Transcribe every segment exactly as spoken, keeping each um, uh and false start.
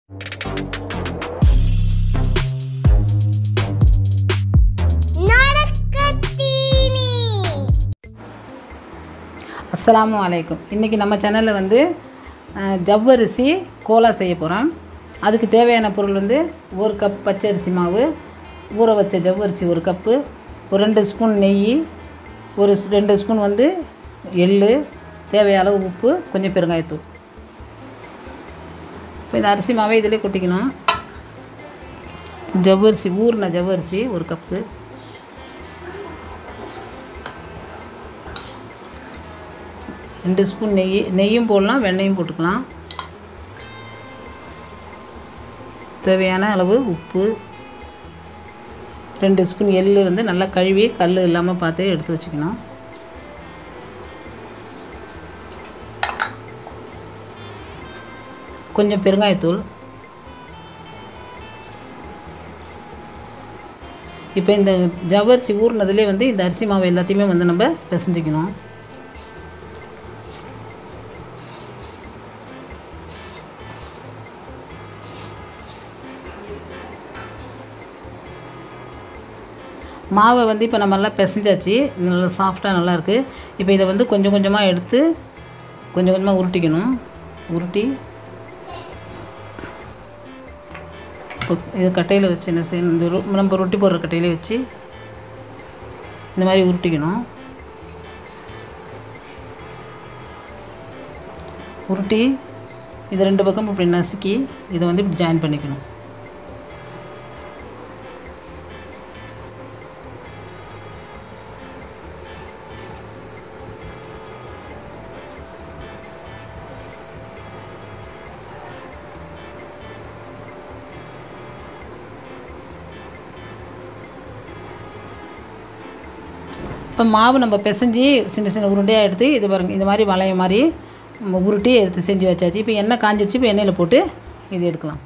அஸ்ஸலாமு அலைக்கும். இன்றைக்கி நம்ம சேனலில் வந்து ஜவ்வரிசி கோலா செய்ய போகிறோம். அதுக்கு தேவையான பொருள் வந்து ஒரு கப் பச்சரிசி மாவு, ஊற வச்ச ஜவ்வரிசி ஒரு கப்பு, ஒரு ரெண்டு ஸ்பூன் நெய், ஒரு ரெண்டு ஸ்பூன் வந்து எள், தேவையான அளவு உப்பு, கொஞ்சம் பெருங்காயத்தூள். இப்போ இந்த அரிசி மாவை இதிலே கொட்டிக்கணும். ஜவ்வரிசி ஊறின ஜவ்வரிசி ஒரு கப்பு, ரெண்டு ஸ்பூன் நெய், நெய்யும் போடலாம், வெண்ணெயும் போட்டுக்கலாம். தேவையான அளவு உப்பு, ரெண்டு ஸ்பூன் எள் வந்து நல்லா கழுவி கல் இல்லாமல் பார்த்து எடுத்து வச்சுக்கணும். கொஞ்சம் பெருங்காயத்தூள். இப்போ இந்த ஜவ்வரிசி ஊறினதுலேயே வந்து இந்த அரிசி மாவு எல்லாத்தையுமே வந்து நம்ம பிசைஞ்சிக்கணும். மாவை வந்து இப்போ நம்ம நல்லா பிசைஞ்சாச்சு, நல்லா சாஃப்டாக நல்லாயிருக்கு. இப்போ இதை வந்து கொஞ்சம் கொஞ்சமாக எடுத்து கொஞ்சம் கொஞ்சமாக உருட்டிக்கணும். உருட்டி இப்போ இது கட்டையில் வச்சு என்ன செய்யணும், இந்த ரொ நம்ம ரொட்டி போடுற கட்டையிலே வச்சு இந்த மாதிரி உருட்டிக்கணும். உருட்டி இது ரெண்டு பக்கம் இப்படி நசுக்கி இதை வந்து இப்படி ஜாயின் பண்ணிக்கணும். இப்போ மாவு நம்ம பிசைஞ்சி சின்ன சின்ன உருண்டையாக எடுத்து இது பாருங்கள், இது மாதிரி வளைய மாதிரி உருட்டி எடுத்து செஞ்சு வச்சாச்சு. இப்போ எண்ணெய் காஞ்சிடுச்சு. இப்போ எண்ணெயில் போட்டு இது எடுக்கலாம்.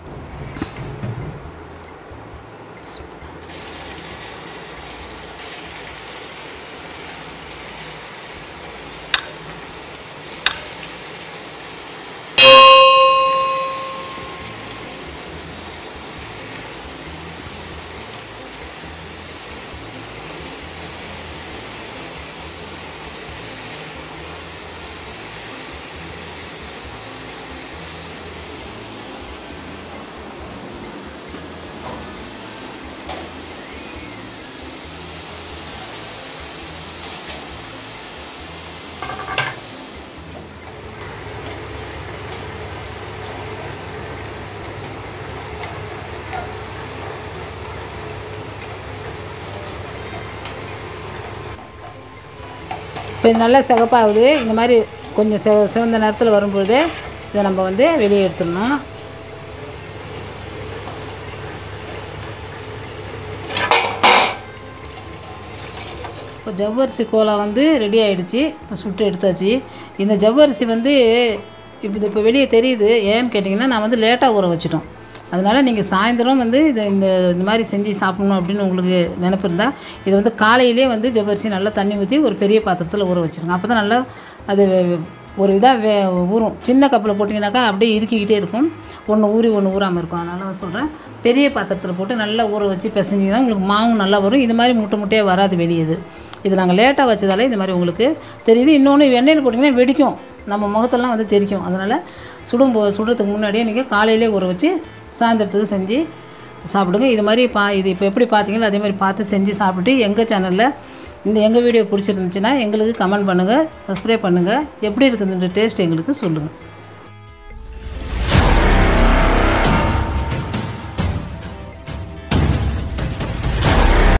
இப்போ இது நல்லா சிகப்பாகுது. இந்த மாதிரி கொஞ்சம் செ சிவந்த நேரத்தில் வரும்பொழுது இதை நம்ம வந்து வெளியே எடுத்துடணும். இப்போ ஜவ்வரிசி கோலா வந்து ரெடி ஆகிடுச்சு. இப்போ சுட்டு எடுத்தாச்சு. இந்த ஜவ்வரிசி வந்து இப்போ இப்போ வெளியே தெரியுது. ஏன்னு கேட்டிங்கன்னா, நான் வந்து லேட்டாக ஊற வச்சுட்டோம். அதனால் நீங்கள் சாயந்தரம் வந்து இதை இந்த இந்த மாதிரி செஞ்சு சாப்பிட்ணும் அப்படின்னு உங்களுக்கு நினப்பு இருந்தால் இதை வந்து காலையிலே வந்து ஜவ்வரிசி நல்லா தண்ணி ஊற்றி ஒரு பெரிய பாத்திரத்தில் ஊற வச்சுருங்க. அப்போ தான் நல்லா அது ஒரு இதாக வே ஊறும். சின்ன கப்பில் போட்டிங்கனாக்கா அப்படியே இறுக்கிக்கிட்டே இருக்கும். ஒன்று ஊறி ஒன்று ஊறாமல் இருக்கும். அதனால தான் சொல்கிறேன், பெரிய பாத்திரத்தில் போட்டு நல்லா ஊற வச்சு பிசைஞ்சிங்கன்னா உங்களுக்கு மாவும் நல்லா வரும். இது மாதிரி முட்டை முட்டையாக வராது வெளியே. இது இது நாங்கள் லேட்டாக வச்சதாலே இது மாதிரி உங்களுக்கு தெரியுது. இன்னொன்று எண்ணெயில் போட்டிங்கன்னா வெடிக்கும், நம்ம முகத்தெல்லாம் வந்து தெரிக்கும். அதனால் சுடும் போ சுடுறதுக்கு முன்னாடியே நீங்கள் காலையிலே ஊற வச்சு சாயந்தரத்துக்கு செஞ்சு சாப்பிடுங்க. இது மாதிரி பா இது இப்போ எப்படி பார்த்தீங்களோ அதே மாதிரி பார்த்து செஞ்சு சாப்பிட்டு எங்கள் சேனலில் இந்த எங்கள் வீடியோ பிடிச்சிருந்துச்சுன்னா எங்களுக்கு கமெண்ட் பண்ணுங்கள், சப்ஸ்கிரைப் பண்ணுங்கள். எப்படி இருக்குதுன்ற டேஸ்ட் எங்களுக்கு சொல்லுங்கள்.